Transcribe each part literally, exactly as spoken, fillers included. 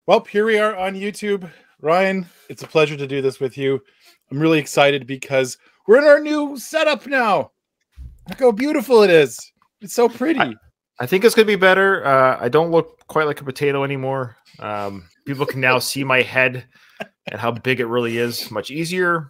Well, here we are on YouTube. Ryan, it's a pleasure to do this with you. I'm really excited because we're in our new setup now. Look how beautiful it is. It's so pretty. I, I think it's going to be better. Uh, I don't look quite like a potato anymore. Um, people can now see my head and how big it really is. Much easier.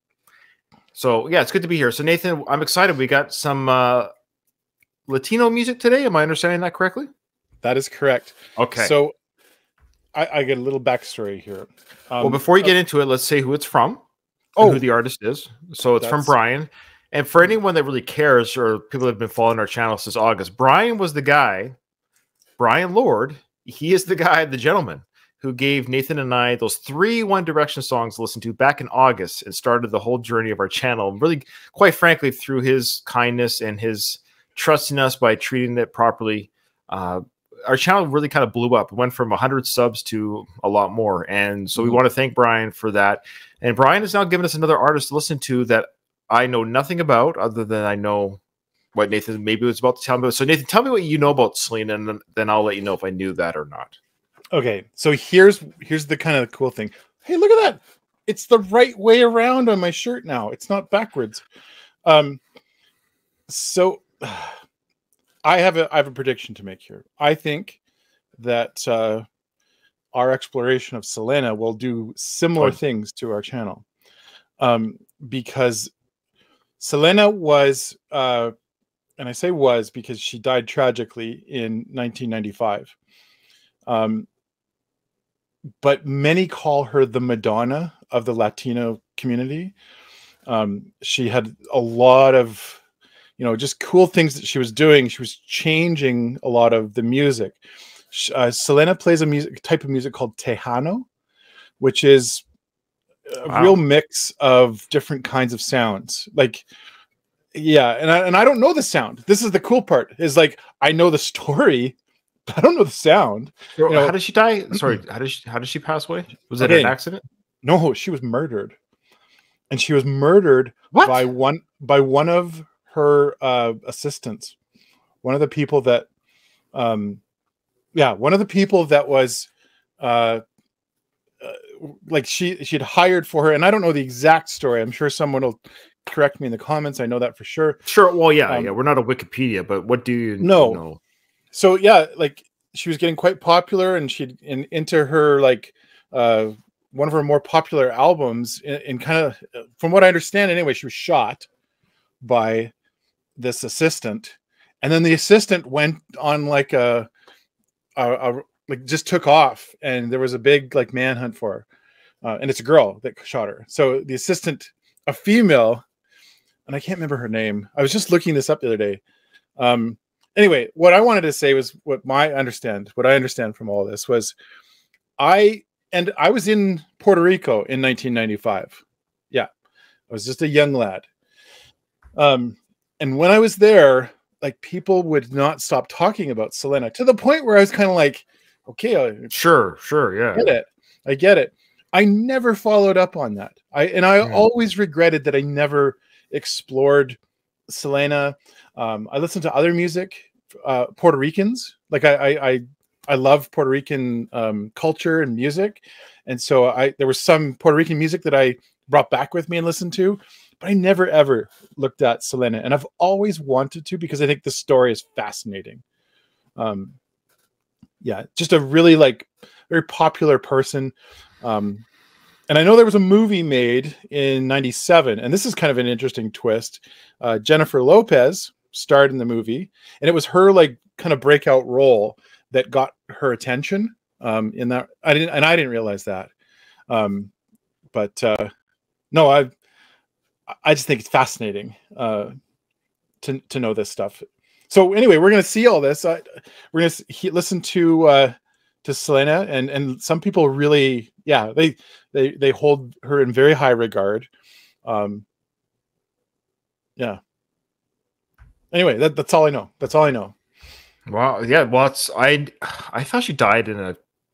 So, yeah, it's good to be here. So, Nathan, I'm excited. We got some uh, Latino music today. Am I understanding that correctly? That is correct. Okay. So, I, I get a little backstory here. Um, well, before you get into it, let's say who it's from. Oh, who the artist is. So it's from Brian. And for anyone that really cares, or people that have been following our channel since August, Brian was the guy, Brian Lord. He is the guy, the gentleman, who gave Nathan and I those three One Direction songs to listen to back in August and started the whole journey of our channel. Really, quite frankly, through his kindness and his trusting us by treating it properly, uh, our channel really kind of blew up. It went from one hundred subs to a lot more. And so we want to thank Brian for that. And Brian has now given us another artist to listen to that I know nothing about, other than I know what Nathan maybe was about to tell me. So Nathan, tell me what you know about Selena, and then, then I'll let you know if I knew that or not. Okay, so here's here's the kind of cool thing. Hey, look at that. It's the right way around on my shirt now. It's not backwards. Um, so I have a I have a prediction to make here. I think that uh, our exploration of Selena will do similar oh. things to our channel, um, because Selena was, uh, and I say was because she died tragically in nineteen ninety-five. Um, but many call her the Madonna of the Latino community. Um, she had a lot of, you know, just cool things that she was doing. She was changing a lot of the music. Uh, Selena plays a music type of music called Tejano, which is a wow. real mix of different kinds of sounds. Like, yeah, and I, and I don't know the sound. This is the cool part. Is like I know the story, but I don't know the sound. You know, how did she die? Sorry, how did she how did she pass away? Was it okay. an accident? No, she was murdered, and she was murdered what? by one by one of her uh, assistants. One of the people that, um, yeah, one of the people that was. Uh, Uh, like she she'd hired for her, and I don't know the exact story. I'm sure someone will correct me in the comments. I know that for sure. Sure. Well, yeah, um, yeah. We're not a Wikipedia, but what do you know? know? So yeah, like she was getting quite popular, and she'd in, into her like uh, one of her more popular albums. In, in kind of, from what I understand, anyway, she was shot by this assistant, and then the assistant went on like a a, a like just took off, and there was a big like manhunt for her, uh, and it's a girl that shot her. So the assistant, a female, and I can't remember her name. I was just looking this up the other day. Um, anyway, what I wanted to say was what my understand, what I understand from all this was, I and I was in Puerto Rico in nineteen ninety-five. Yeah, I was just a young lad. Um, and when I was there, like people would not stop talking about Selena to the point where I was kind of like, okay, sure, sure, yeah, I get it. I get it. I never followed up on that. I and I yeah. always regretted that I never explored Selena. Um, I listened to other music, uh, Puerto Ricans. Like I, I, I, I love Puerto Rican um, culture and music, and so I there was some Puerto Rican music that I brought back with me and listened to, but I never ever looked at Selena, and I've always wanted to because I think the story is fascinating. Um, yeah, just a really like very popular person. Um, and I know there was a movie made in ninety-seven, and this is kind of an interesting twist. Uh, Jennifer Lopez starred in the movie, and it was her like kind of breakout role that got her attention. Um, in that, I didn't, and I didn't realize that. Um, but uh, no, I, I just think it's fascinating uh, to to know this stuff. So anyway, we're going to see all this. Uh, we're going to listen to uh, to Selena, and and some people really, yeah, they they they hold her in very high regard. Um, yeah. Anyway, that, that's all I know. That's all I know. Wow. Yeah. Well, it's, I I thought she died in a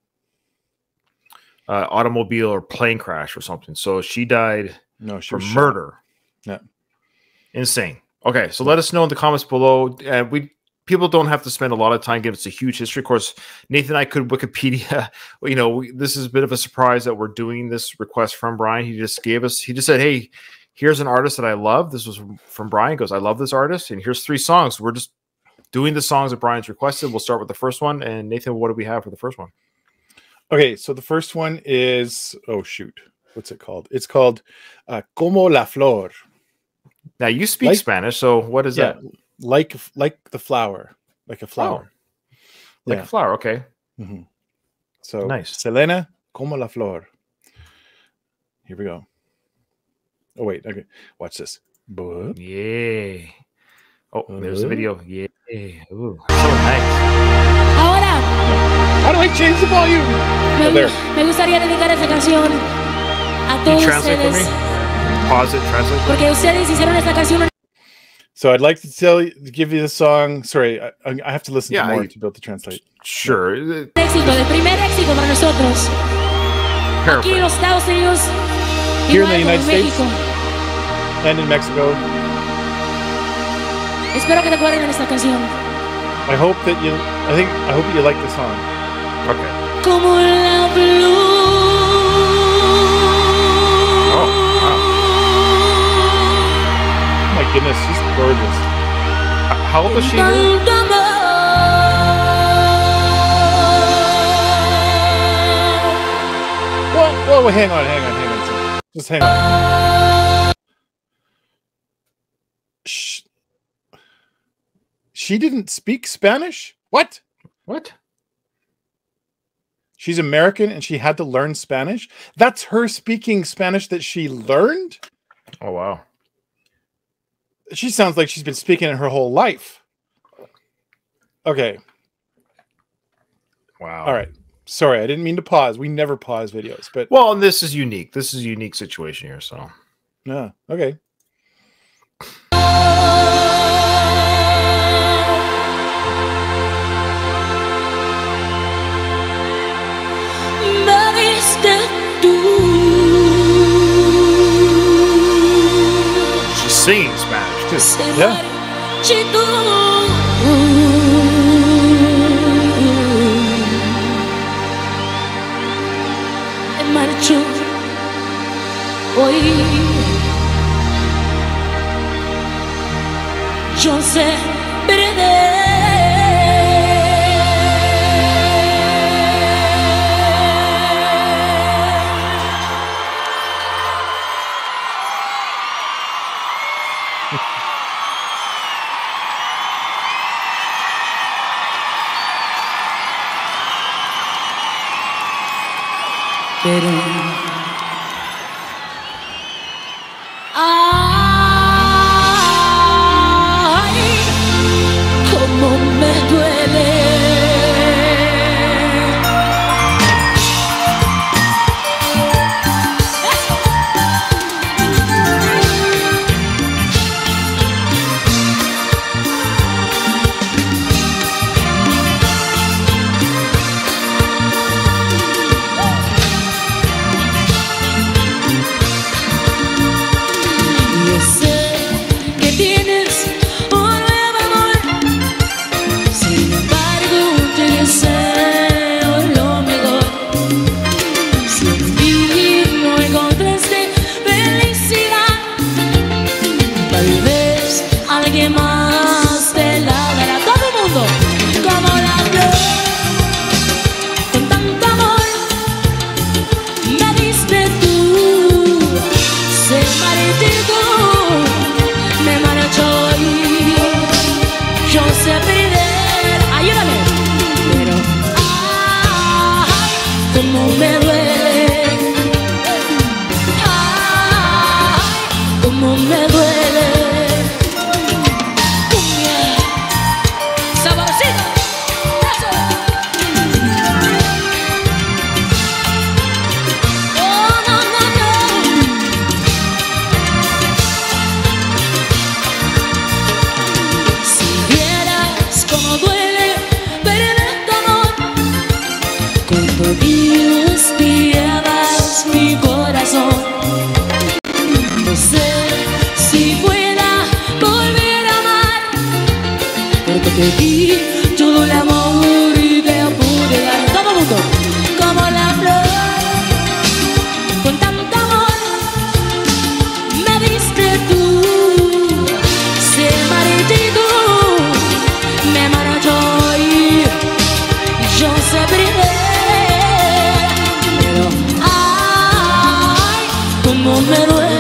uh, automobile or plane crash or something. So she died no, she for murder. Yeah. Insane. Okay, so let us know in the comments below. Uh, we people don't have to spend a lot of time giving us a huge history. Of course, Nathan and I could Wikipedia. You know, we, this is a bit of a surprise that we're doing this request from Brian. He just gave us, he just said, hey, here's an artist that I love. This was from Brian. He goes, I love this artist. And here's three songs. We're just doing the songs that Brian's requested. We'll start with the first one. And Nathan, what do we have for the first one? Okay, so the first one is, oh, shoot. What's it called? It's called uh, Como la Flor. Now, you speak like, Spanish, so what is yeah, that? Like like the flower. Like a flower. Oh, like yeah. a flower, okay. Mm-hmm. So, nice. Selena, Como la Flor. Here we go. Oh, wait. Okay. Watch this. Boop. Yeah. Oh, uh, there's the video. Yeah. Ooh, so nice. Ahora. How do I change the volume? Me, oh, there. me gustaría dedicar esta canción a todos ustedes. Pause it, translate. Porque ustedes hicieron esta canción. So I'd like to tell you, give you the song. Sorry, I, I have to listen yeah, to more I, to be able to translate. Sure. Éxito, el primer éxito para nosotros. Perfect. Aquí en los Estados Unidos. Here in the United States and in Mexico. Espero que te acuerden de esta canción. I hope that you. I think. I hope that you like the song. Okay. Como la blue. Oh, wow. Oh my goodness, she's gorgeous. How old is she? Whoa, whoa, hang on, hang on, hang on. Just hang on. Shh. She didn't speak Spanish? What? What? She's American and she had to learn Spanish? That's her speaking Spanish that she learned? Oh, wow. She sounds like she's been speaking it her whole life. Okay. Wow. All right. Sorry, I didn't mean to pause. We never pause videos, but well, this is unique. This is a unique situation here, so. Yeah, okay. She's singing Spanish too. Yeah. Marchó hoy. Yo sé perder. Pero ay, cómo me duele. Be seguir todo el amor que pude dar. Todo el mundo, como la flor, con tanto amor me diste tú. Se marchito, me marchó y yo sabré. Pero ay, como me duele.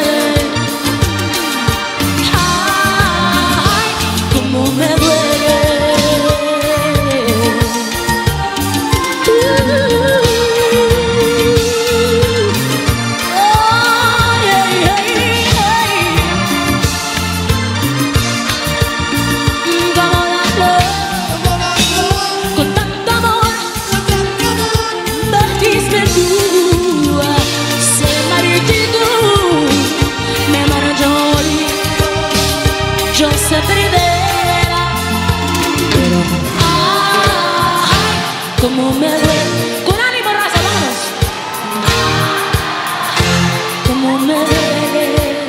Como me duele, con ánimo raza, vamos. Como me duele,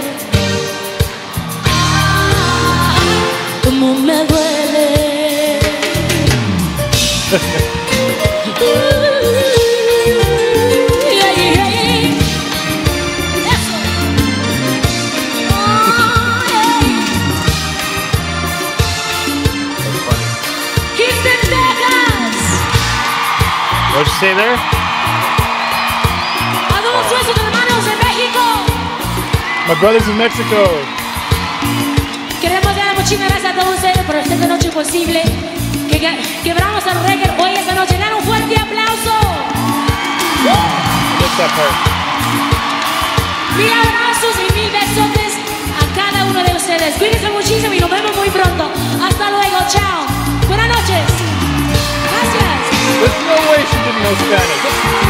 como me duele. What'd you say there? A todos nuestros hermanos en México. My brothers in Mexico. Queremos dar muchísimas gracias a todos ustedes por hacer esta noche posible. Que, que quebramos el récord hoy esta noche. Dan un fuerte aplauso. What's that part? Mil abrazos y mil besotes a cada uno de ustedes. Cuídense muchísimo y nos vemos muy pronto. Hasta luego. Chao. Buenas noches. Gracias. There's no way she didn't know Spanish.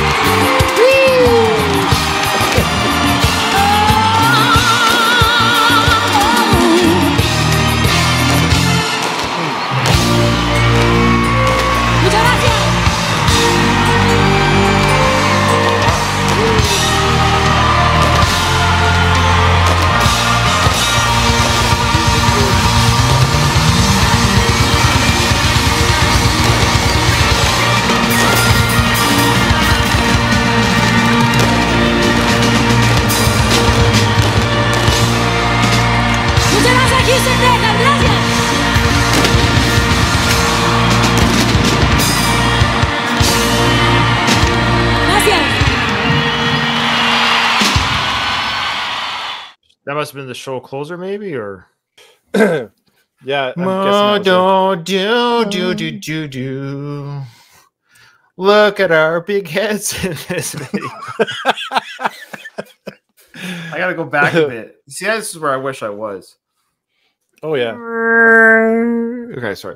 Muchas gracias. That must have been the show closer, maybe, or yeah. I'm Mo do do do do do do. Look at our big heads in this video. I gotta go back a bit. See, this is where I wish I was. Oh yeah. Okay, sorry.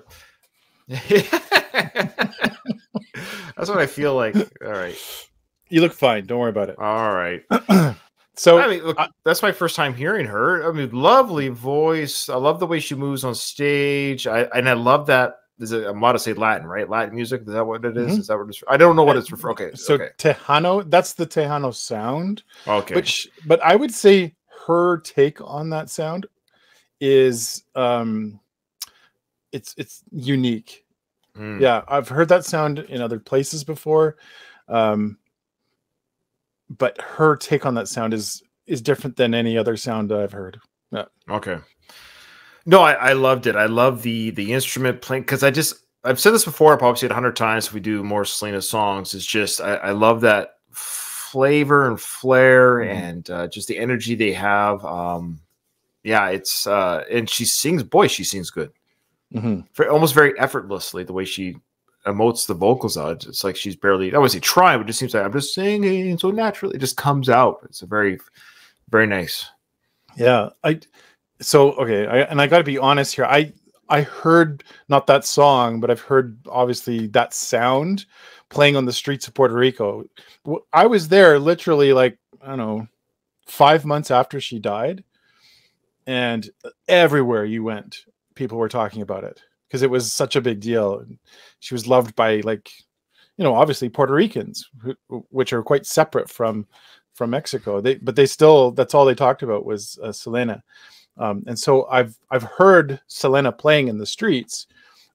That's what I feel like. All right. You look fine. Don't worry about it. All right. So I mean, look, I, that's my first time hearing her. I mean, lovely voice. I love the way she moves on stage. I and I love that. Is it? I'm about to say Latin, right? Latin music. Is that what it is? Mm-hmm. Is that what it's? I don't know what it's for. Okay. So okay. Tejano. That's the Tejano sound. Okay. But sh- but I would say her take on that sound is um, it's it's unique. Mm. Yeah, I've heard that sound in other places before. Um, but her take on that sound is is different than any other sound I've heard. Yeah. Okay. No, I, I loved it. I love the the instrument playing because I just I've said this before. I've probably said it a hundred times. If we do more Selena songs, it's just I, I love that flavor and flair mm-hmm. and uh, just the energy they have. Um, yeah, it's uh, and she sings. Boy, she sings good. Mm-hmm. For, almost very effortlessly the way she emotes the vocals out. It's like she's barely, I would say trying, but it just seems like I'm just singing so naturally. It just comes out. It's a very, very nice. Yeah. I, so, okay. I, and I got to be honest here. I, I heard not that song, but I've heard obviously that sound playing on the streets of Puerto Rico. I was there literally like, I don't know, five months after she died, and everywhere you went, people were talking about it because it was such a big deal. She was loved by, like, you know, obviously Puerto Ricans, who, which are quite separate from from Mexico. They, but they still, that's all they talked about was uh, Selena. Um, and so I've I've heard Selena playing in the streets,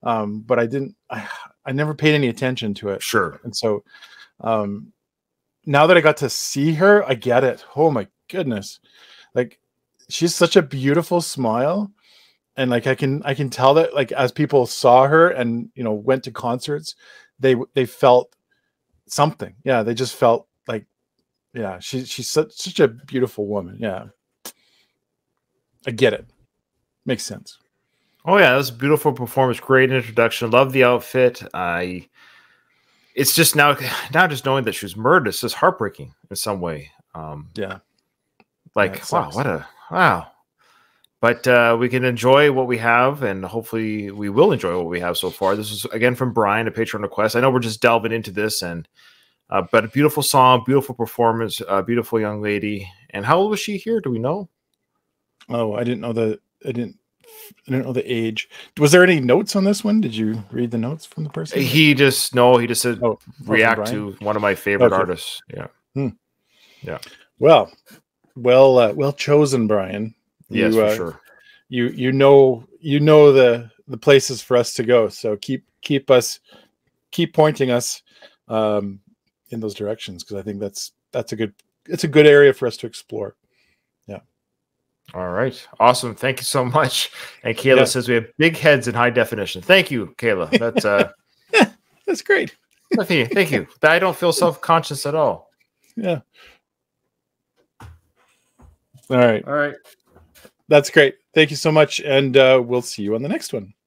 um, but I didn't. I, I never paid any attention to it. Sure. And so um, now that I got to see her, I get it. Oh my goodness, like she's such a beautiful smile, and like I can I can tell that like as people saw her and you know went to concerts, they they felt something. Yeah, they just felt like yeah, she she's such such a beautiful woman. Yeah, I get it. Makes sense. Oh yeah, that was a beautiful performance. Great introduction. Love the outfit. I. It's just now, now just knowing that she was murdered, it's just heartbreaking in some way. Um, yeah. Like yeah, wow, what a wow. But uh, we can enjoy what we have, and hopefully we will enjoy what we have so far. This is again from Brian, a Patreon request. I know we're just delving into this, and uh, but a beautiful song, beautiful performance, a beautiful young lady. And how old was she here? Do we know? Oh, I didn't know the. I didn't. I don't know the age. Was there any notes on this one? Did you read the notes from the person? He just no. He just said oh, react to one of my favorite okay. artists. Yeah, hmm. yeah. Well, well, uh, well chosen, Brian. You, yes, for uh, sure. You you know you know the the places for us to go. So keep keep us keep pointing us um, in those directions because I think that's that's a good it's a good area for us to explore. Yeah. All right. Awesome. Thank you so much. And Kayla yeah. says we have big heads in high definition. Thank you, Kayla. That's uh that's great. Thank you. Thank you. I don't feel self-conscious at all. Yeah. All right. All right. That's great. Thank you so much. And uh, we'll see you on the next one.